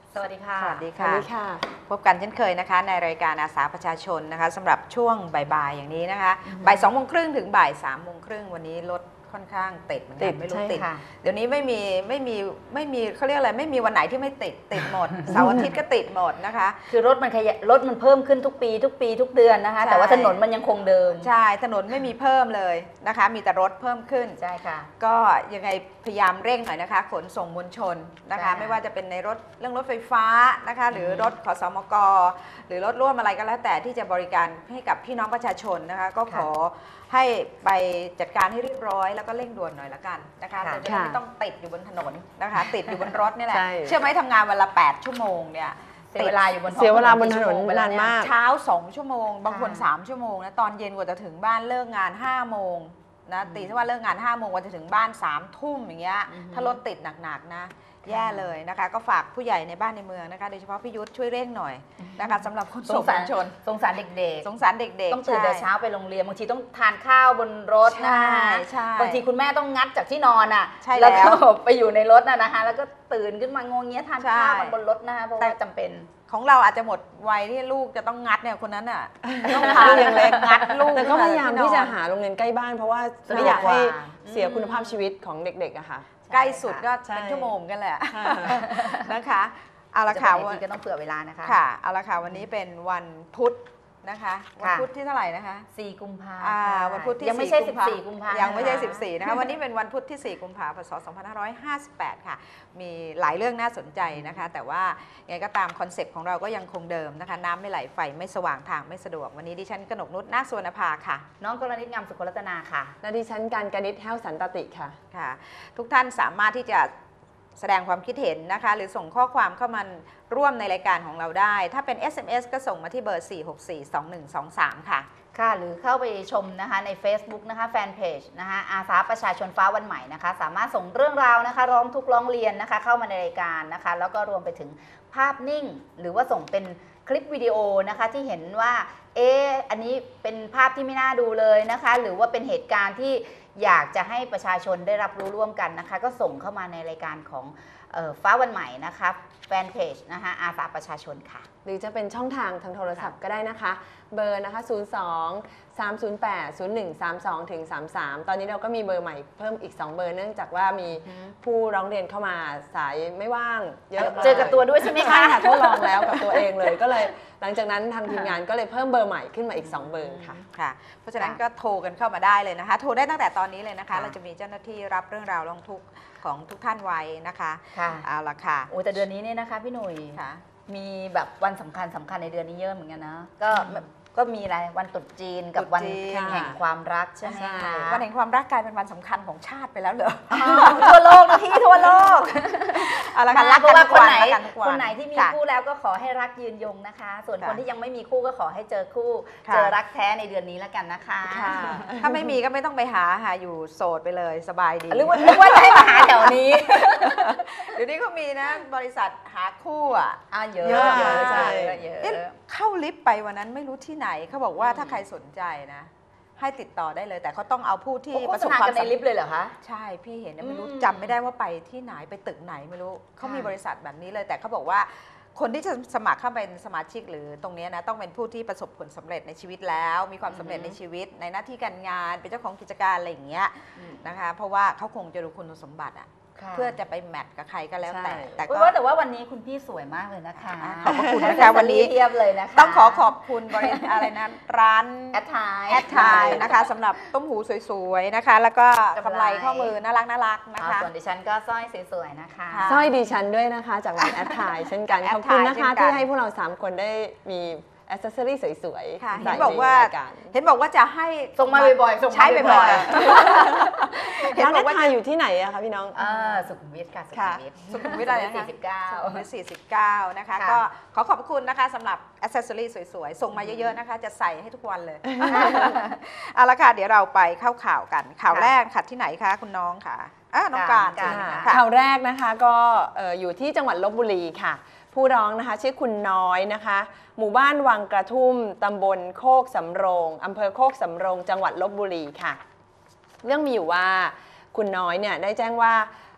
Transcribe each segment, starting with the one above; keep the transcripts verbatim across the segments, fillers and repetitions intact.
สวัสดีค่ะสวัสดีค่ะพบกันเช่นเคยนะคะในรายการอาสาประชาชนนะคะสำหรับช่วงบ่ายๆอย่างนี้นะคะบ่ายสองโมงครึ่งถึงบ่ายสามโมงครึ่งวันนี้รถค่อนข้างติดเหมือนกันไม่รู้ติดเดี๋ยวนี้ไม่มีไม่มีไม่มีเขาเรียกอะไรไม่มีวันไหนที่ไม่ติดติดหมดเสาร์อาทิตย์ก็ติดหมดนะคะคือรถมันขยายรถมันเพิ่มขึ้นทุกปีทุกปีทุกเดือนนะคะแต่ว่าถนนมันยังคงเดิมใช่ถนนไม่มีเพิ่มเลยนะคะมีแต่รถเพิ่มขึ้นใช่ค่ะก็ยังไงพยายามเร่งหน่อยนะคะขนส่งมวลชนนะคะไม่ว่าจะเป็นในรถเรื่องรถไฟฟ้านะคะหรือรถขสมกหรือรถร่วมอะไรก็แล้วแต่ที่จะบริการให้กับพี่น้องประชาชนนะคะก็ขอให้ไปจัดการให้เรียบร้อยแล้วก็เร่งด่วนหน่อยละกันนะคะจะได้ไม่ต้องติดอยู่บนถนนนะคะติดอยู่บนรถนี่แหละเชื่อไหมทำงานวันละแปดชั่วโมงเนี่ยเสียเวลาอยู่บนเสียเวลาบนถนนนานมากเช้าสองชั่วโมงบางคนสามชั่วโมงนะตอนเย็นกว่าจะถึงบ้านเลิกงานห้าโมงนะตีถ้าว่าเลิกงานห้าโมงกว่าจะถึงบ้านสามทุ่มอย่างเงี้ยถ้ารถติดหนักๆนะแย่เลยนะคะก็ฝากผู้ใหญ่ในบ้านในเมืองนะคะโดยเฉพาะพี่ยุทธช่วยเร่งหน่อยนะคะสำหรับคนส่งมวลชนสงสารเด็กๆสงสารเด็กๆต้องตื่นแต่เช้าไปโรงเรียนบางทีต้องทานข้าวบนรถนะบางทีคุณแม่ต้องงัดจากที่นอนอ่ะแล้วก็ไปอยู่ในรถนะคะแล้วก็ตื่นขึ้นมางงเงี้ยทานข้าวบนรถนะคะเพราะว่าจำเป็นของเราอาจจะหมดวัยที่ลูกจะต้องงัดเนี่ยคนนั้นอ่ะต้องพาอย่างเล็กงัดลูกแต่ก็พยายามที่จะหาโรงเรียนใกล้บ้านเพราะว่าไม่อยากให้เสียคุณภาพชีวิตของเด็กๆอะค่ะใกล้สุดก็เป็นชั่วโมงกันแหละนะคะเอาละค่ะวันนี้ก็ต้องเผื่อเวลานะคะค่ะเอาละค่ะวันนี้เป็นวันพุธนะคะวันพุธที่เท่าไหร่นะคะสี่กุมภาพันธ์วันพุธที่ยังไม่ใช่สิบสี่กุมภาพันธ์ยังไม่ใช่สิบสี่นะคะวันนี้เป็นวันพุธที่สี่กุมภาพันธ์พศสองพันห้าร้อยห้าสิบแปดค่ะมีหลายเรื่องน่าสนใจนะคะแต่ว่าไงก็ตามคอนเซปต์ของเราก็ยังคงเดิมนะคะน้ำไม่ไหลไฟไม่สว่างทางไม่สะดวกวันนี้ดิฉันกนกนุชนาคสุวรรณภาค่ะน้องกรณิตงามสุขรัตนาค่ะและดิฉันการกนิษฐ์แห้วสันตติค่ะค่ะทุกท่านสามารถที่จะแสดงความคิดเห็นนะคะหรือส่งข้อความเข้ามาร่วมในรายการของเราได้ถ้าเป็น เอส เอ็ม เอส ก็ส่งมาที่เบอร์ สี่ หก สี่ สอง หนึ่ง สอง สาม ค่ะค่ะหรือเข้าไปชมนะคะใน Facebook นะคะแฟนเพจนะคะอาสาประชาชนฟ้าวันใหม่นะคะสามารถส่งเรื่องราวนะคะร้องทุกร้องเรียนนะคะเข้ามาในรายการนะคะแล้วก็รวมไปถึงภาพนิ่งหรือว่าส่งเป็นคลิปวิดีโอนะคะที่เห็นว่าเอ๊ะอันนี้เป็นภาพที่ไม่น่าดูเลยนะคะหรือว่าเป็นเหตุการณ์ที่อยากจะให้ประชาชนได้รับรู้ร่วมกันนะคะก็ส่งเข้ามาในรายการของฟ้าวันใหม่นะคะแฟนเพจนะคะอาสาประชาชนค่ะหรือจะเป็นช่องทางทางโทรศัพท์ก็ได้นะคะเบอร์นะคะศูนย์ สอง สาม ศูนย์ แปด ศูนย์ หนึ่ง สาม สอง ถึง สาม สาม ตอนนี้เราก็มีเบอร์ใหม่เพิ่มอีกสองเบอร์เนื่องจากว่ามีผู้ร้องเรียนเข้ามาสายไม่ว่างเยอะเจอกับตัวด้วยใช่ไหมคะใช่ค่ะทดลองแล้วกับตัวเองเลยก็เลยหลังจากนั้นทางทีมงานก็เลยเพิ่มเบอร์ใหม่ขึ้นมาอีกสองเบอร์ค่ะค่ะเพราะฉะนั้นก็โทรกันเข้ามาได้เลยนะคะโทรได้ตั้งแต่ตอนนี้เลยนะคะเราจะมีเจ้าหน้าที่รับเรื่องราวร้องทุกข์ของทุกท่านไว้นะคะค่ะเอาละค่ะโอ้แต่เดือนนี้เนี่ยนะคะพี่หนุ่ยมีแบบวันสำคัญสำคัญในเดือนนี้เยอะเหมือนกันนะก็ก็มีอะไรวันตรุษจีนกับวันแห่งความรักใช่ไหมคะวันแห่งความรักกลายเป็นวันสำคัญของชาติไปแล้วเหรอทั่วโลกนะพี่ทั่วโลกเอาละค่ะรักกันทุกวันคนไหนที่มีคู่แล้วก็ขอให้รักยืนยงนะคะส่วนคนที่ยังไม่มีคู่ก็ขอให้เจอคู่เจอรักแท้ในเดือนนี้แล้วกันนะคะถ้าไม่มีก็ไม่ต้องไปหาหาอยู่โสดไปเลยสบายดีหรือว่านึกว่าจะให้มาหาแถวนี้เดี๋ยวนี้ก็มีนะบริษัทหาคู่อ่ะเยอะเยอะใช่เข้าลิฟต์ไปวันนั้นไม่รู้ที่ไหนเขาบอกว่าถ้าใครสนใจนะให้ติดต่อได้เลยแต่เขาต้องเอาผู้ที่ประสบความสำเร็จในลิฟต์เลยเหรอคะใช่พี่เห็นไม่รู้จำไม่ได้ว่าไปที่ไหนไปตึกไหนไม่รู้เขามีบริษัทแบบนี้เลยแต่เขาบอกว่าคนที่จะสมัครเข้าเป็นสมาชิกหรือตรงนี้นะต้องเป็นผู้ที่ประสบผลสำเร็จในชีวิตแล้วมีความสำเร็จในชีวิตในหน้าที่การงานเป็นเจ้าของกิจการอะไรอย่างเงี้ยนะคะเพราะว่าเขาคงจะรู้คุณสมบัติอะเพื่อจะไปแมทกับใครก็แล้วแต่แต่ก็ว่าแต่ว่าวันนี้คุณพี่สวยมากเลยนะคะขอบคุณนะคะวันนี้เทียบเลยนะคะต้องขอขอบคุณบริษัทอะไรนะร้านแอดไทแอดไทนะคะสำหรับต้มหูสวยๆนะคะแล้วก็กำไรข้อมือน่ารักน่ารักนะคะส่วนดิฉันก็สร้อยสวยๆนะคะสร้อยดิฉันด้วยนะคะจากร้านแอดไทเช่นกันขอบคุณนะคะที่ให้พวกเราสามคนได้มีแอคเซสซอรี่สวยๆเห็นบอกว่าเห็นบอกว่าจะให้ส่งมาบ่อยๆใช้บ่อยๆเห็นบอกว่าทานอยู่ที่ไหนอะคะพี่น้องสุขุมวิทค่ะสุขุมวิทอะไรนะคะสี่สิบเก้าสุขุมวิทสี่สิบเก้านะคะก็ขอขอบคุณนะคะสำหรับแอคเซสซอรี่สวยๆส่งมาเยอะๆนะคะจะใส่ให้ทุกวันเลยเอาละค่ะเดี๋ยวเราไปเข้าข่าวกันข่าวแรกค่ะที่ไหนคะคุณน้องค่ะน้องการข่าวแรกนะคะก็อยู่ที่จังหวัดลพบุรีค่ะผู้ร้องนะคะชื่อคุณน้อยนะคะหมู่บ้านวังกระทุ่มตำบลโคกสำโรงอำเภอโคกสำโรงจังหวัดลพบุรีค่ะเรื่องมีอยู่ว่าคุณน้อยเนี่ยได้แจ้งว่า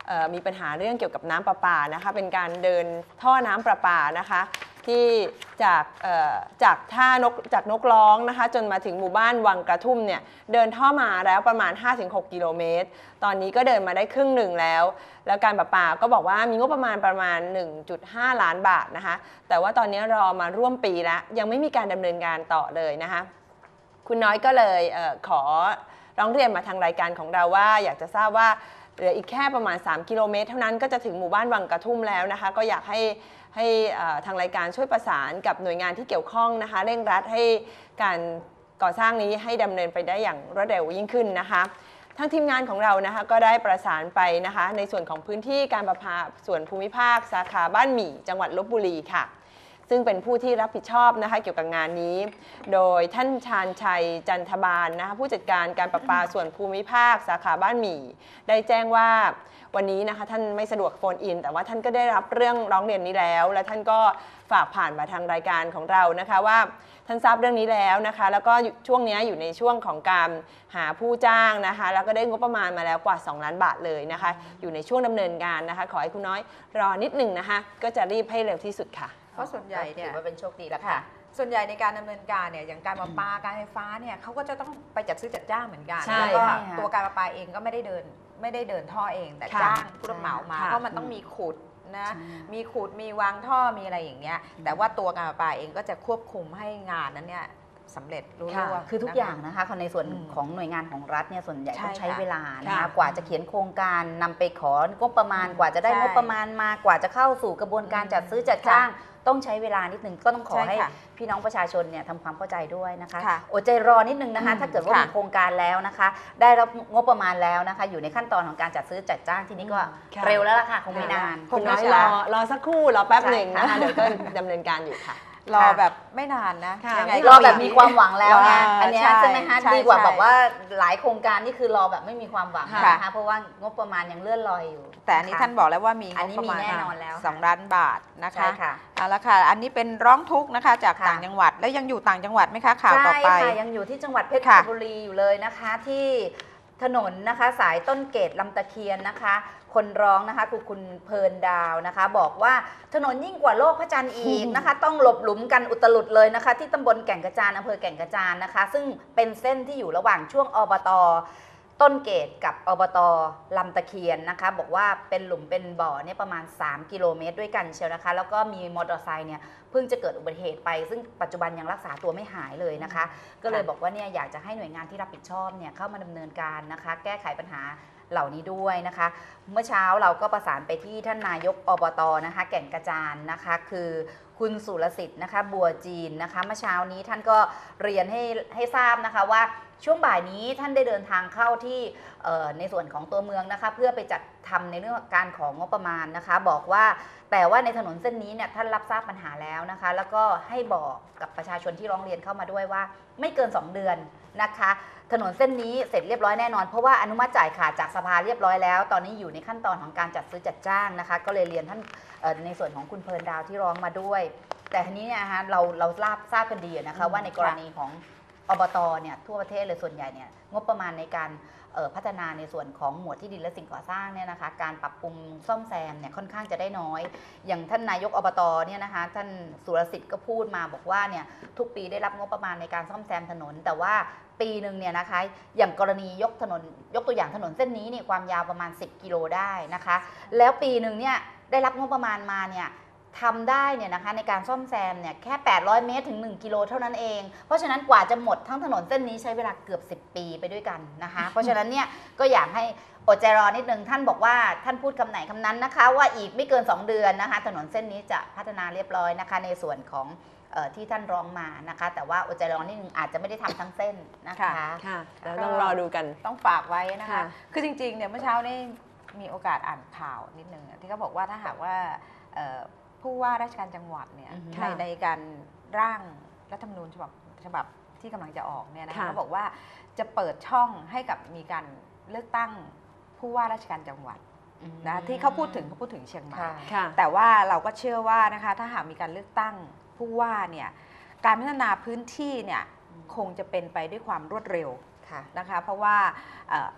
เอ่อมีปัญหาเรื่องเกี่ยวกับน้ำประปานะคะเป็นการเดินท่อน้ำประปานะคะที่จากเอ่อจากท่านกจากนกร้องนะคะจนมาถึงหมู่บ้านวังกระทุ่มเนี่ยเดินท่อมาแล้วประมาณ ห้าถึงหก กิโลเมตรตอนนี้ก็เดินมาได้ครึ่งหนึ่งแล้วแล้วการประปาก็บอกว่ามีงบประมาณประมาณ หนึ่งจุดห้า ล้านบาทนะคะแต่ว่าตอนนี้รอมาร่วมปีแล้วยังไม่มีการดำเนินการต่อเลยนะคะคุณน้อยก็เลยเอ่อขอร้องเรียนมาทางรายการของเราว่าอยากจะทราบว่าเหลืออีกแค่ประมาณสามกิโลเมตรเท่านั้นก็จะถึงหมู่บ้านวังกระทุ่มแล้วนะคะก็อยากให้ให้ทางรายการช่วยประสานกับหน่วยงานที่เกี่ยวข้องนะคะเร่งรัดให้การก่อสร้างนี้ให้ดำเนินไปได้อย่างรวดเร็วยิ่งขึ้นนะคะทางทีมงานของเรานะคะก็ได้ประสานไปนะคะในส่วนของพื้นที่การประปาส่วนภูมิภาคสาขาบ้านหมี่จังหวัดลพบุรีค่ะซึ่งเป็นผู้ที่รับผิดชอบนะคะเกี่ยวกับงานนี้โดยท่านชาญชัยจันทบาลนะคะผู้จัดการการประปาส่วนภูมิภาคสาขาบ้านหมี่ได้แจ้งว่าวันนี้นะคะท่านไม่สะดวกโฟนอินแต่ว่าท่านก็ได้รับเรื่องร้องเรียนนี้แล้วและท่านก็ฝากผ่านมาทางรายการของเรานะคะว่าท่านทราบเรื่องนี้แล้วนะคะแล้วก็ช่วงนี้อยู่ในช่วงของการหาผู้จ้างนะคะแล้วก็ได้งบประมาณมาแล้วกว่าสองล้านบาทเลยนะคะอยู่ในช่วงดำเนินการนะคะขอให้คุณน้อยรอนิดหนึ่งนะคะก็จะรีบให้เร็วที่สุดค่ะเพราะส่วนใหญ่เนี่ยถือว่าเป็นโชคดีแล้วค่ะส่วนใหญ่ในการดำเนินการเนี่ยอย่างการประปาการไฟฟ้าเนี่ยเขาก็จะต้องไปจัดซื้อจัดจ้างเหมือนกันใช่แล้วก็ค่ะตัวการประปาเองก็ไม่ได้เดินไม่ได้เดินท่อเองแต่จ้างผู้รับเหมามาค่ะเพราะมันต้องมีขุดนะใช่มีขุดมีวางท่อมีอะไรอย่างเงี้ยแต่ว่าตัวการประปาเองก็จะควบคุมให้งานนั้นเนี่ยสำเร็จรุ่ร่วงคือทุกนะคะอย่างนะคะในส่วนอืมของหน่วยงานของรัฐเนี่ยส่วนใหญ่ใช่ต้องใช้ค่ะเวลานะคะค่ะกว่าจะเขียนโครงการนำไปของบประมาณอืมกว่าจะได้ใช่งบประมาณมากว่าจะเข้าสู่กระบวนการอืมจัดซื้อจัดจ้าง ต้องใช้เวลานิดนึงก็ต้องขอใช่ให้ค่ะพี่น้องประชาชนเนี่ยทำความเข้าใจด้วยนะคะค่ะอดใจรอนิดนึงนะคะอืมถ้าเกิดว่าค่ะมีโครงการแล้วนะคะ ได้รับงบประมาณแล้วนะคะ อยู่ในขั้นตอนของการจัดซื้อจัดจ้างที่นี้ก็ค่ะเร็วแล้วล่ะค่ะคงไม่นานคุณน้อยใช่รไหมอรอสักครู่รอแป๊บหนึ่งนะคะใช่ค่ะเดี๋ยวก็ดำเนินการอยู่ค่ะรอแบบไม่นานนะค่ะยังไงรก็อแบบมีความหวังแล้วไงอ่าอันเนี้ยใช่ใช่ไหมคะใช่ดีกว่าใช่แบบว่าหลายโครงการนี่คือรอแบบไม่มีความหวังค่ะนะคะเพราะว่างบประมาณยังเลื่อนลอยอยู่แต่อันนี้ะคะท่านบอกแล้วว่ามีงอันบนี้ประมีมาณแน่นอนแล้วสองล้านบาทนะคะใช่ค่ะเอาละค่ะ อันนี้เป็นร้องทุกข์นะคะจากค่ะต่างจังหวัดแล้วยังอยู่ต่างจังหวัดไหมคะข่าวต่อไปใช่ค่ะยังอยู่ที่จังหวัดเพชรค่ะบุรีอยู่เลยนะคะที่ถนนนะคะสายต้นเกตลำตะเคียนนะคะ คนร้องนะคะคือคุณเพลินดาวนะคะ บอกว่าถนนยิ่งกว่าโลกพระจันทร์อีกนะคะ ต้องหลบหลุมกันอุตลุดเลยนะคะ ที่ตำบลแก่งกระจานอำเภอแก่งกระจานนะคะ ซึ่งเป็นเส้นที่อยู่ระหว่างช่วงอบตต้นเกตกับอบตลำตะเคียนนะคะ บอกว่าเป็นหลุมเป็นบ่อเนี่ยประมาณสามกิโลเมตรด้วยกันเชียวนะคะ แล้วก็มีมอเตอร์ไซค์เนี่ยเพิ่งจะเกิดอุบัติเหตุไป ซึ่งปัจจุบันยังรักษาตัวไม่หายเลยนะคะ ก็เลยบอกว่าเนี่ยอยากจะให้หน่วยงานที่รับผิดชอบเนี่ยเข้ามาดำเนินการนะคะ แก้ไขปัญหาเหล่านี้ด้วยนะคะ เมื่อเช้าเราก็ประสานไปที่ท่านนายกอบตนะคะ แก่งกระจานนะคะ คือคุณสุรสิทธิ์นะคะ บัวจีนนะคะ เมื่อเช้านี้ท่านก็เรียนให้ให้ทราบนะคะว่าช่วงบ่ายนี้ท่านได้เดินทางเข้าที่ในส่วนของตัวเมืองนะคะ เพื่อไปจัดทำในเรื่องการของงบประมาณนะคะ บอกว่าแต่ว่าในถนนเส้นนี้เนี่ยท่านรับทราบปัญหาแล้วนะคะ แล้วก็ให้บอกกับประชาชนที่ร้องเรียนเข้ามาด้วยว่าไม่เกินสองเดือนนะคะ ถนนเส้นนี้เสร็จเรียบร้อยแน่นอนเพราะว่าอนุมัติจ่ายขาดจากสภาเรียบร้อยแล้วตอนนี้อยู่ในขั้นตอนของการจัดซื้อจัดจ้างนะคะ ก็เลยเรียนท่านในส่วนของคุณเพลินดาวที่ร้องมาด้วย แต่ทีนี้เนี่ยนะคะเราเราทราบทราบกันดีนะคะว่าในกรณีของอบตเนี่ยทั่วประเทศเลยส่วนใหญ่เนี่ยงบประมาณในการพัฒนาในส่วนของหมวดที่ดินและสิ่งก่อสร้างเนี่ยนะคะการปรับปรุงซ่อมแซมเนี่ยค่อนข้างจะได้น้อยอย่างท่านนายกอบตเนี่ยนะคะท่านสุรสิทธิ์ก็พูดมาบอกว่าเนี่ยทุกปีได้รับงบประมาณในการซ่อมแซมถนนแต่ว่าปีหนึ่งเนี่ยนะคะอย่างกรณียกถนนยกตัวอย่างถนนเส้นนี้เนี่ยความยาวประมาณสิบกิโลได้นะคะแล้วปีหนึ่งเนี่ยได้รับงบประมาณมาเนี่ยทำได้เนี่ยนะคะในการซ่อมแซมเนี่ยแค่แปดร้อยเมตรถึงหนึ่งกิโลเท่านั้นเองเพราะฉะนั้นกว่าจะหมดทั้งถนนเส้นนี้ใช้เวลาเกือบสิบปีไปด้วยกันนะคะเพราะฉะนั้นเนี่ยก็อยากให้อดใจรอนิดนึงท่านบอกว่าท่านพูดคำไหนคำนั้นนะคะว่าอีกไม่เกินสองเดือนนะคะถนนเส้นนี้จะพัฒนาเรียบร้อยนะคะในส่วนของเอ่อที่ท่านร้องมานะคะแต่ว่าอดใจรอนิดนึงอาจจะไม่ได้ทำทั้งเส้นนะคะค่ะแล้วต้องรอดูกันต้องฝากไว้นะคะค่ะคือจริงๆเนี่ยเมื่อเช้านี่มีโอกาสอ่านข่าวนิดนึงที่เขาบอกว่าถ้าหากว่าผู้ว่าราชการจังหวัดเนี่ยอือฮึในในการร่างรัฐธรรมนูญฉบับฉบับที่กำลังจะออกเนี่ยนะคะค่ะเขาบอกว่าจะเปิดช่องให้กับมีการเลือกตั้งผู้ว่าราชการจังหวัดนะที่เขาพูดถึงเขาพูดถึงเชียงใหม่ค่ะค่ะแต่ว่าเราก็เชื่อว่านะคะถ้าหากมีการเลือกตั้งผู้ว่าเนี่ยการพัฒนาพื้นที่เนี่ยคงจะเป็นไปด้วยความรวดเร็วค่ะนะคะเพราะว่าเอ่อ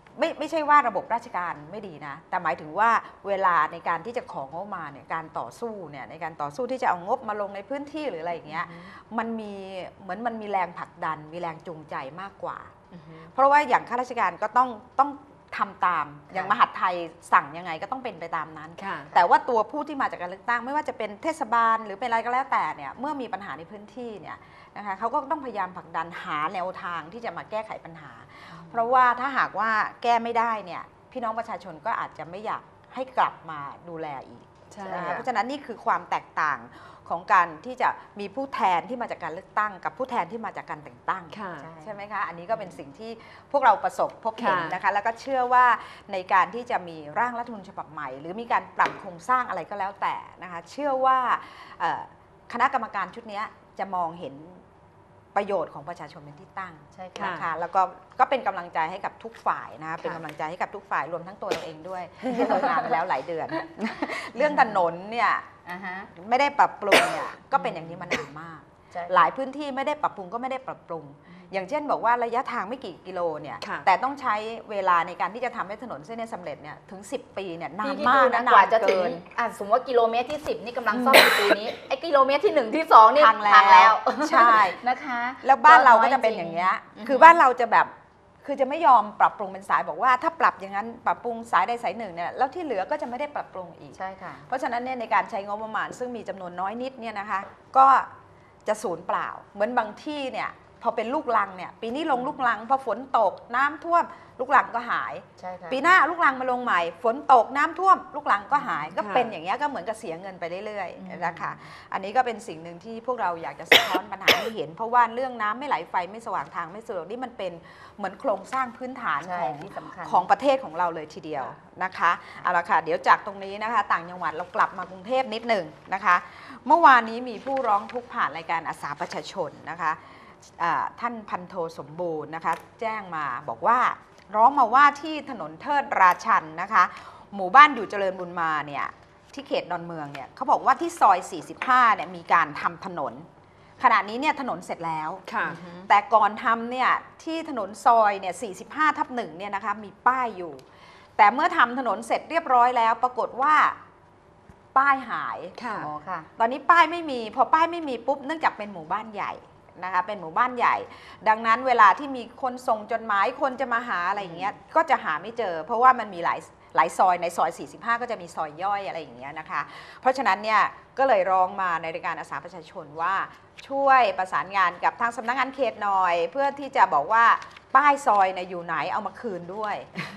ไม่ไม่ใช่ว่าระบบราชการไม่ดีนะแต่หมายถึงว่าเวลาในการที่จะของงบมาเนี่ยการต่อสู้เนี่ยในการต่อสู้ที่จะเอางบมาลงในพื้นที่หรืออะไรอย่างเงี้ยมันมีเหมือนมันมีแรงผลักดันมีแรงจูงใจมากกว่าเพราะว่าอย่างข้าราชการก็ต้องต้องทำตามอย่างมหาดไทยสั่งยังไงก็ต้องเป็นไปตามนั้นแต่ว่าตัวผู้ที่มาจากการเลือกตั้งไม่ว่าจะเป็นเทศบาลหรือเป็นอะไรก็แล้วแต่เนี่ยเมื่อมีปัญหาในพื้นที่เนี่ยนะคะเขาก็ต้องพยายามผลักดันหาแนวทางที่จะมาแก้ไขปัญหาเพราะว่าถ้าหากว่าแก้ไม่ได้เนี่ยพี่น้องประชาชนก็อาจจะไม่อยากให้กลับมาดูแลอีกนะคะเพราะฉะนั้นนี่คือความแตกต่างของการที่จะมีผู้แทนที่มาจากการเลือกตั้งกับผู้แทนที่มาจากการแต่งตั้งใช่ไหมคะอันนี้ก็เป็นสิ่งที่พวกเราประสบพบเห็นนะคะแล้วก็เชื่อว่าในการที่จะมีร่างรัฐธรรมนูญฉบับใหม่หรือมีการปรับโครงสร้างอะไรก็แล้วแต่นะคะเชื่อว่าคณะกรรมการชุดนี้จะมองเห็นประโยชน์ของประชาชนเป็นที่ตั้งใช่ค่ะแล้วก็ก็เป็นกำลังใจให้กับทุกฝ่ายนะคะเป็นกำลังใจให้กับทุกฝ่ายรวมทั้งตัวเราเองด้วยที่ทำงานมาแล้วหลายเดือนเรื่องถนนเนี่ยไม่ได้ปรับปรุงเนี่ยก็เป็นอย่างนี้มานานมากหลายพื้นที่ไม่ได้ปรับปรุงก็ไม่ได้ปรับปรุงอย่างเช่นบอกว่าระยะทางไม่กี่กิโลเนี่ยแต่ต้องใช้เวลาในการที่จะทำให้ถนนเส้นนี้สำเร็จเนี่ยถึงสิบปีเนี่ยนานมากนะกว่าจะถึงสมมติว่ากิโลเมตรที่สิบนี่กำลังซ่อมอยู่ปีนี้ไอ้กิโลเมตรที่หนึ่งที่สองนี่พังแล้วใช่นะคะแล้วบ้านเราก็จะเป็นอย่างเงี้ยคือบ้านเราจะแบบคือจะไม่ยอมปรับปรุงเป็นสายบอกว่าถ้าปรับอย่างนั้นปรับปรุงสายใดสายหนึ่งเนี่ยแล้วที่เหลือก็จะไม่ได้ปรับปรุงอีกใช่ค่ะเพราะฉะนั้นเนี่ยในการใช้งบประมาณซึ่งมีจำนวนน้อยนิดเนี่ยนะคะก็จะสูญเปล่าเหมือนบางที่เนี่ยพอเป็นลูกรังเนี่ยปีนี้ลงลูกรังพอฝนตกน้ำท่วมลูกรังก็หายปีหน้าลูกรังมาลงใหม่ฝนตกน้ำท่วมลูกรังก็หายก็เป็นอย่างเงี้ยก็เหมือนกับเสียเงินไปเรื่อยๆนะคะอันนี้ก็เป็นสิ่งหนึ่งที่พวกเราอยากจะสะท้อนปัญหาให้เห็นเพราะว่าเรื่องน้ำไม่ไหลไฟไม่สว่างทางไม่สะดวกนี่มันเป็นเหมือนโครงสร้างพื้นฐานของของประเทศของเราเลยทีเดียวนะคะเอาละค่ะเดี๋ยวจากตรงนี้นะคะต่างจังหวัดเรากลับมากรุงเทพนิดหนึ่งนะคะเมื่อวานนี้มีผู้ร้องทุกข์ผ่านรายการอาสาประชาชนนะคะท่านพันโทสมบูรณ์นะคะแจ้งมาบอกว่าร้องมาว่าที่ถนนเทิดราชันนะคะหมู่บ้านอยู่เจริญบุญมาเนี่ยที่เขตดอนเมืองเนี่ยเขาบอกว่าที่ซอยสี่สิบห้าเนี่ยมีการทำถนนขณะนี้เนี่ยถนนเสร็จแล้วแต่ก่อนทำเนี่ยที่ถนนซอยเนี่ยสี่สิบห้าทับหนึ่งเนี่ยนะคะมีป้ายอยู่แต่เมื่อทำถนนเสร็จเรียบร้อยแล้วปรากฏว่าป้ายหายตอนนี้ป้ายไม่มีพอป้ายไม่มีปุ๊บเนื่องจากเป็นหมู่บ้านใหญ่นะคะเป็นหมู่บ้านใหญ่ดังนั้นเวลาที่มีคนส่งจดหมายคนจะมาหาอะไรอย่างเงี้ยก็จะหาไม่เจอเพราะว่ามันมีหลายหลายซอยในซอยสี่สิบห้าก็จะมีซอยย่อยอะไรอย่างเงี้ยนะคะเพราะฉะนั้นเนี่ยก็เลยร้องมาในรายการอาสาประชาชนว่าช่วยประสานงานกับทางสำนักงานเขตหน่อยเพื่อที่จะบอกว่าป้ายซอยเนี่ยอยู่ไหนเอามาคืนด้วย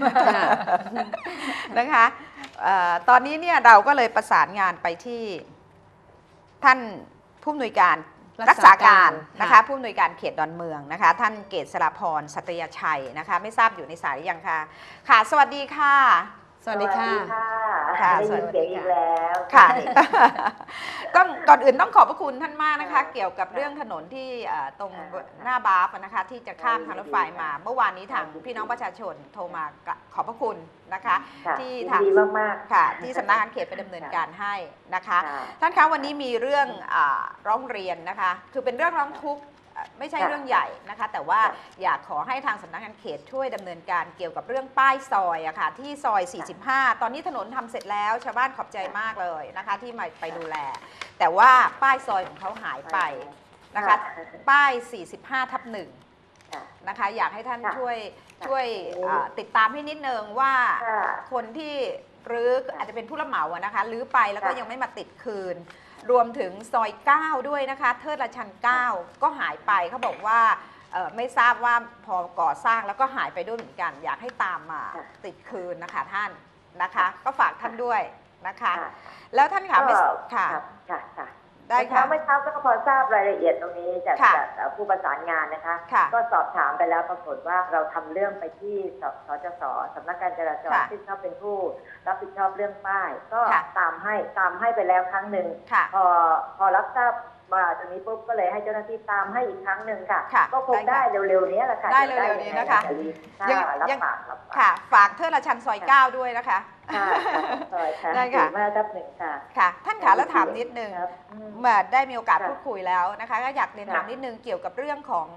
นะคะตอนนี้เนี่ยเราก็เลยประสานงานไปที่ท่านผู้อำนวยการรักษาการนะคะผู้อำนวยการเขตดอนเมืองนะคะท่านเกษสราพรสัตยชัยนะคะไม่ทราบอยู่ในสายหรือยังคะค่ะสวัสดีค่ะสวัสดีค่ะค่ะได้ยินเสียงอีกแล้วค่ะก็ก่อนอื่นต้องขอบพระคุณท่านมากนะคะเกี่ยวกับเรื่องถนนที่ตรงหน้าบาร์ฟนะคะที่จะข้ามทางรถไฟมาเมื่อวานนี้ทางพี่น้องประชาชนโทรมาขอบพระคุณนะคะที่ทางค่ะที่สำนักงานเขตไปดำเนินการให้นะคะท่านคะวันนี้มีเรื่องร้องเรียนนะคะคือเป็นเรื่องร้องทุกข์ไม่ใช่เรื่องใหญ่นะคะแต่ว่าอยากขอให้ทางสำนักงานเขตช่วยดำเนินการเกี่ยวกับเรื่องป้ายซอยอะค่ะที่ซอยสี่สิบห้าตอนนี้ถนนทำเสร็จแล้วชาวบ้านขอบใจมากเลยนะคะที่มาไปดูแลแต่ว่าป้ายซอยของเขาหายไปนะคะป้ายสี่สิบห้าทับหนึ่งนะคะอยากให้ท่านช่วยช่วยติดตามให้นิดนึงว่าคนที่รื้ออาจจะเป็นผู้รับเหมาอะนะคะรื้อไปแล้วก็ยังไม่มาติดคืนรวมถึงซอยเก้าด้วยนะคะเทิดราชันเก้าก็หายไปเขาบอกว่าไม่ทราบว่าพอก่อสร้างแล้วก็หายไปด้วยเหมือนกันอยากให้ตามมาติดคืนนะคะท่านนะคะก็ฝากท่านด้วยนะคะแล้วท่านคะค่ะค่ะได้ค่ะเมื่อเช้าก็พอทราบรายละเอียดตรงนี้จากจากผู้ประสานงานนะคะก็สอบถามไปแล้วปรากฏว่าเราทำเรื่องไปที่สจส.สำนักการจราจรซึ่งเขาเป็นผู้รับผิดชอบเรื่องป้ายก็ตามให้ตามให้ไปแล้วครั้งหนึ่งพอพอรับทราบมาตรงนี้ปุ๊บก็เลยให้เจ้าหน้าที่ตามให้อีกครั้งหนึ่งค่ะก็คงได้เร็วๆนี้แหละค่ะได้เร็วๆนี้นะคะยังค่ะฝากเทิดราชันซอยเก้าด้วยนะคะได้ค่ะมาทับหนึ่งค่ะค่ะท่านคะแล้วถามนิดนึงเมื่อได้มีโอกาสพูดคุยแล้วนะคะก็อยากเรียนถามนิดนึงเกี่ยวกับเรื่องของ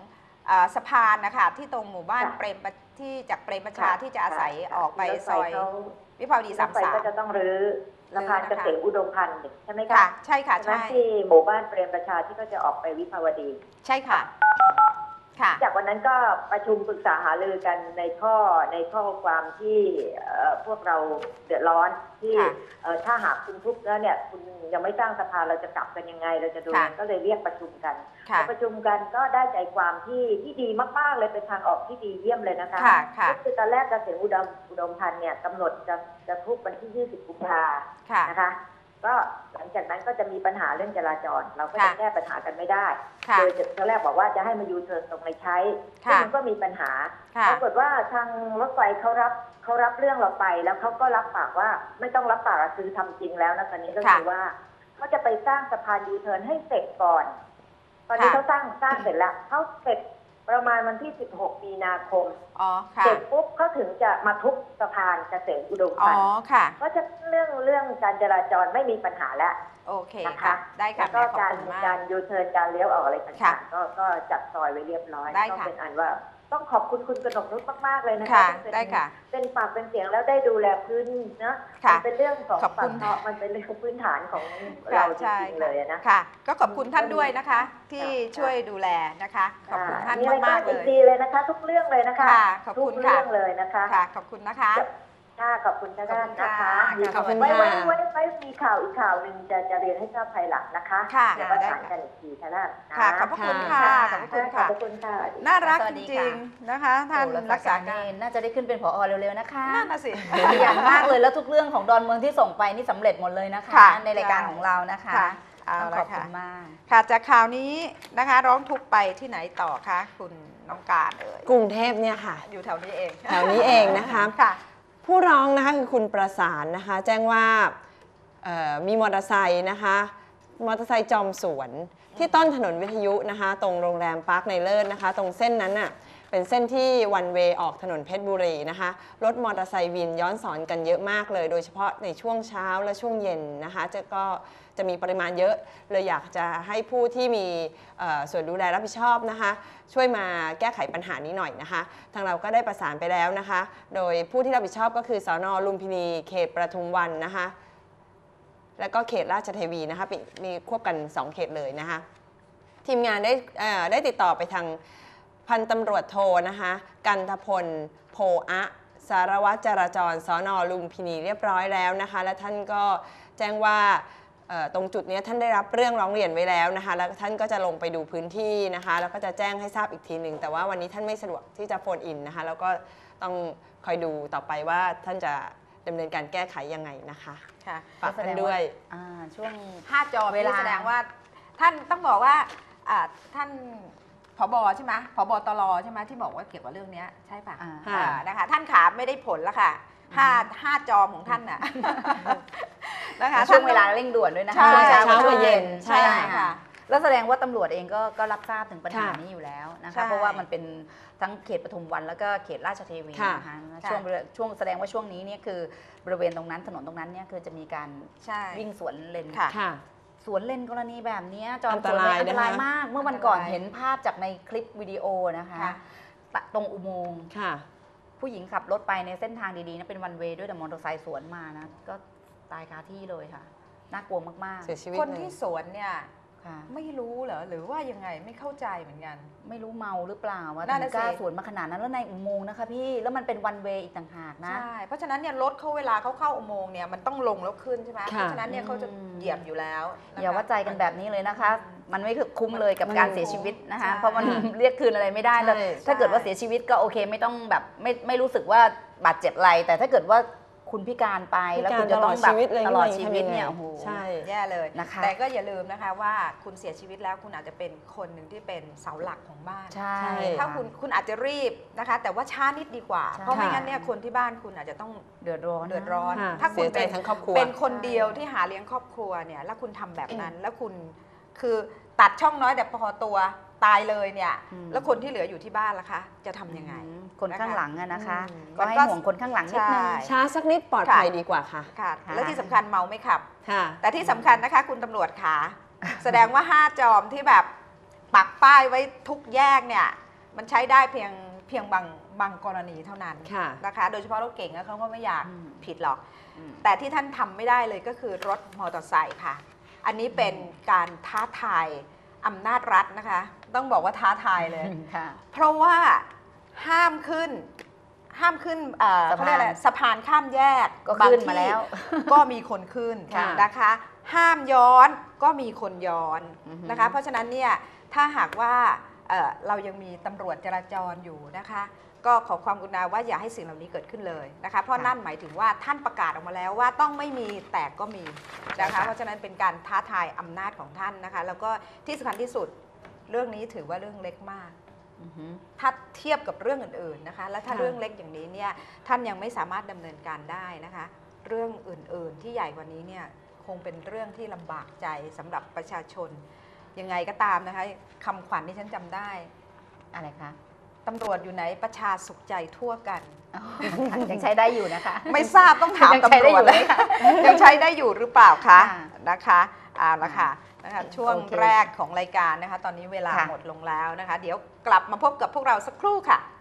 อ่าสะพานนะคะที่ตรงหมู่บ้านเปรมประที่จากเปรมประชาที่จะอาศัยออกไปซอยวิภาวดีสามสามก็จะต้องรื้อสะพานเกษมอุดมพันธ์ใช่ไหมคะใช่ค่ะใช่ที่หมู่บ้านเปรมประชาที่ก็จะออกไปวิภาวดีใช่ค่ะจากวันนั้นก็ประชุมปรึกษาหารือกันในข้อในข้อความที่พวกเราเดือดร้อนที่ถ้าหากคุณทุบแล้วเนี่ยคุณยังไม่สร้างสะพานเราจะกลับกันยังไงเราจะดูก็เลยเรียกประชุมกันประชุมกันก็ได้ใจความที่ที่ดีมากๆเลยเป็นทางออกที่ดีเยี่ยมเลยนะคะก็คือตอนแรกเกษมอุดมอุดมพันธ์เนี่ยกำหนดจะจะทุบวันที่ยี่สิบกุมภาพันธ์นะคะก็หลังจากนั้นก็จะมีปัญหาเรื่องจราจรเราก็จะแก้ปัญหากันไม่ได้โดยตอนแรกบอกว่าจะให้มายูเทิร์นตรงในใช้ซึ่งมันก็มีปัญหาปรากฏว่าทางรถไฟเขารับเขารับเรื่องเราไปแล้วเขาก็รับปากว่าไม่ต้องรับปากคือทำจริงแล้วนะตอนนี้ก็คือว่าเขาจะไปสร้างสะพานยูเทิร์นให้เสร็จก่อนตอนนี้เขาสร้างสร้างเสร็จแล้วเขาเสร็จประมาณวันที่สิบหกมีนาคมเสร็จปุ๊บเขาถึงจะมาทุบสะพานเกษมอุดมพันธ์ก็จะเรื่องเรื่องการจราจรไม่มีปัญหาแล้วโอเคค่ะได้ค่ะแล้วก็การการยูเทิร์นการเลี้ยวออกอะไรต่างๆก็ก็จัดซอยไว้เรียบร้อยก็เป็นอันว่าต้องขอบคุณคุณกนกนุชมากๆเลยนะคะได้ค่ะเป็นปากเป็นเสียงแล้วได้ดูแลพื้นนะมันเป็นเรื่องของปากท้องมันเป็นเรื่องพื้นฐานของเราจริงๆเลยนะค่ะก็ขอบคุณท่านด้วยนะคะที่ช่วยดูแลนะคะขอบคุณท่านมากๆเลยดีเลยนะคะทุกเรื่องเลยนะคะทุกเรื่องเลยนะคะค่ะขอบคุณนะคะค่ะขอบคุณท่านนะคะไว้ไว้ไว้ไว้มีข่าวอีกข่าวหนึ่งจะจะเรียนให้ทราบภายหลังนะคะเดี๋ยวประสานกันอีกทีค่ะค่ะขอบคุณค่ะขอบคุณค่ะขอบคุณค่ะน่ารักจริงๆนะคะท่านรักษาการน่าจะได้ขึ้นเป็นผอ.เร็วๆนะคะน่าน่ะสิอย่างมากเลยแล้วทุกเรื่องของดอนเมืองที่ส่งไปนี่สำเร็จหมดเลยนะคะในรายการของเรานะคะขอบคุณมากค่ะจากข่าวนี้นะคะร้องทุกไปที่ไหนต่อคะคุณน้องการเอ่ยกรุงเทพเนี่ยค่ะอยู่แถวนี้เองแถวนี้เองนะคะผู้ร้องนะคะคือคุณประสานนะคะแจ้งว่ามีมอเตอร์ไซค์นะคะมอเตอร์ไซค์จอมสวนที่ต้นถนนวิทยุนะคะตรงโรงแรมปาร์คในเลิศนะคะตรงเส้นนั้นน่ะเป็นเส้นที่วันเวย์ออกถนนเพชรบุรีนะคะรถมอเตอร์ไซค์วินย้อนสอนกันเยอะมากเลยโดยเฉพาะในช่วงเช้าและช่วงเย็นนะคะจะก็จะมีปริมาณเยอะเลยอยากจะให้ผู้ที่มีส่วนดูแลรับผิดชอบนะคะช่วยมาแก้ไขปัญหานี้หน่อยนะคะทางเราก็ได้ประสานไปแล้วนะคะโดยผู้ที่รับผิดชอบก็คือสน.ลุมพินีเขตปทุมวันนะคะแล้วก็เขตราชเทวีนะคะมีควบกันสองเขตเลยนะคะทีมงานได้ได้ติดต่อไปทางพันตำรวจโทนะคะกันทพลโพอะสารวัตรจราจรสน.ลุมพินีเรียบร้อยแล้วนะคะและท่านก็แจ้งว่าตรงจุดนี้ท่านได้รับเรื่องร้องเรียนไว้แล้วนะคะแล้วท่านก็จะลงไปดูพื้นที่นะคะแล้วก็จะแจ้งให้ทราบอีกทีหนึ่งแต่ว่าวันนี้ท่านไม่สะดวกที่จะโฟนอินนะคะแล้วก็ต้องคอยดูต่อไปว่าท่านจะดำเนินการแก้ไขยังไงนะคะค่ะฝากท่านด้วยช่วงห้าจอเวลาแสดงว่าท่านต้องบอกว่าท่านผบ.ใช่ไหมผบ.ตร.ใช่ไหมที่บอกว่าเกี่ยวกับเรื่องนี้ใช่ปะนะคะท่านขาไม่ได้ผลแล้วค่ะห้าห้าจอของท่านน่ะนะคะช่วงเวลาเร่งด่วนด้วยนะคะช่วงเช้ากับเย็นใช่ค่ะแล้วแสดงว่าตำรวจเองก็ก็รับทราบถึงปัญหานี้อยู่แล้วนะคะเพราะว่ามันเป็นทั้งเขตปทุมวันแล้วก็เขตราชเทวีนะคะช่วงช่วงแสดงว่าช่วงนี้เนี่ยคือบริเวณตรงนั้นถนนตรงนั้นเนี่ยคือจะมีการวิ่งสวนเลนสวนเลนกรณีแบบนี้จอมสวนอันตรายมากเมื่อวันก่อนเห็นภาพจากในคลิปวิดีโอนะคะตรงอุโมงค์ผู้หญิงขับรถไปในเส้นทางดีๆนะเป็นวันเวย์ด้วยแต่มอเตอร์ไซค์สวนมานะก็ตายคาที่เลยค่ะน่ากลัวมากๆคนที่สวนเนี่ยไม่รู้เหรอหรือว่ายังไงไม่เข้าใจเหมือนกันไม่รู้เมาหรือเปล่าว่าถึงกล้าสวนมาขนาดนั้นแล้วในอุโมงค์นะคะพี่แล้วมันเป็นวันเวย์อีกต่างหากนะใช่เพราะฉะนั้นเนี่ยรถเขาเวลาเขาเข้าอุโมงค์เนี่ยมันต้องลงแล้วขึ้นใช่ไหมเพราะฉะนั้นเนี่ยเขาจะเหยียบอยู่แล้วอย่าว่าใจกันแบบนี้เลยนะคะมันไม่คุ้มเลยกับการเสียชีวิตนะคะเพราะมันเรียกคืนอะไรไม่ได้แล้วถ้าเกิดว่าเสียชีวิตก็โอเคไม่ต้องแบบไม่ไม่รู้สึกว่าบาดเจ็บอะไรแต่ถ้าเกิดว่าคุณพิการไปแล้วคุณจะต้องแบบตลอดชีวิตเนี่ยโอ้โหใช่แย่เลยนะคะแต่ก็อย่าลืมนะคะว่าคุณเสียชีวิตแล้วคุณอาจจะเป็นคนหนึ่งที่เป็นเสาหลักของบ้านใช่ถ้าคุณคุณอาจจะรีบนะคะแต่ว่าช้านิดดีกว่าเพราะไม่งั้นเนี่ยคนที่บ้านคุณอาจจะต้องเดือดร้อนเดือดร้อนถ้าคุณเป็นทั้งครอบครัวเป็นคนเดียวที่หาเลี้ยงครอบครัวเนี่ยแล้วคุณทำแบบนั้นแล้วคุณคือตัดช่องน้อยแต่พอตัวตายเลยเนี่ยแล้วคนที่เหลืออยู่ที่บ้านล่ะคะจะทำยังไงคนข้างหลังนะคะก็ให้ห่วงคนข้างหลังนิดนึงช้าสักนิดปลอดภัยดีกว่าค่ะค่ะและที่สำคัญเมาไม่ขับแต่ที่สำคัญนะคะคุณตำรวจขาแสดงว่าห้าจอมที่แบบปักป้ายไว้ทุกแยกเนี่ยมันใช้ได้เพียงเพียงบางบางกรณีเท่านั้นค่ะนะคะโดยเฉพาะรถเก่งเขาก็ไม่อยากอืมผิดหรอกอืมแต่ที่ท่านทำไม่ได้เลยก็คือรถมอเตอร์ไซค์ค่ะ อันนี้เป็นการท้าทายอำนาจรัฐนะคะ ต้องบอกว่าท้าทายเลยค่ะเพราะว่าห้ามขึ้นห้ามขึ้นเอ่อสะพานเขาเรียกอะไรสะพานข้ามแยกก็บางขึ้นที่มาแล้วก็มีคนขึ้นค่ะนะคะ ห้ามย้อนก็มีคนย้อนอือฮึนะคะ เพราะฉะนั้นเนี่ยถ้าหากว่าเอ่อเรายังมีตำรวจจราจรอยู่นะคะ ก็ขอความกรุณาว่าอย่าให้สิ่งเหล่านี้เกิดขึ้นเลยนะคะเพราะนั่นหมายถึงว่าท่านประกาศออกมาแล้วว่าต้องไม่มีแต่ก็มีนะคะเพราะฉะนั้นเป็นการท้าทายอำนาจของท่านนะคะ แล้วก็ที่สำคัญที่สุดเรื่องนี้ถือว่าเรื่องเล็กมากอือฮึถ้าเทียบกับเรื่องอื่นๆนะคะ และถ้าค่ะเรื่องเล็กอย่างนี้เนี่ยท่านยังไม่สามารถดำเนินการได้นะคะ เรื่องอื่นๆที่ใหญ่กว่านี้เนี่ยคงเป็นเรื่องที่ลำบากใจสำหรับประชาชนยังไงก็ตามนะคะคำขวัญที่ฉันจำได้อะไรคะตำรวจอยู่ไหนประชาสุขใจทั่วกันอ๋อยังใช้ได้อยู่นะคะไม่ทราบต้องถามยังใช้ตำรได้วอจยู่ไหมคะยังใช้ได้อยู่หรือเปล่าคะค่ะนะคะเอาละค่ะนะคะช่วงโอเคแรกของรายการนะคะ ตอนนี้เวลาค่ะหมดลงแล้วนะคะ เดี๋ยวกลับมาพบกับพวกเราสักครู่ค่ะ